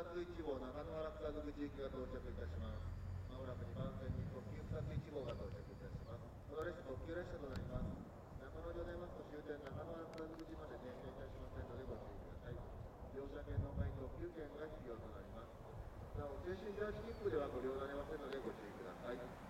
201号中野原草口行きが到着いたします。まもなく2番線に特急201号が到着いたします。この列車特急列車となります。中野所出ますと終点中野原草口まで停車いたしませんのでご注意ください。乗車券の他に特急券が必要となります。なお、青春18切符ではご利用になれませんのでご注意ください。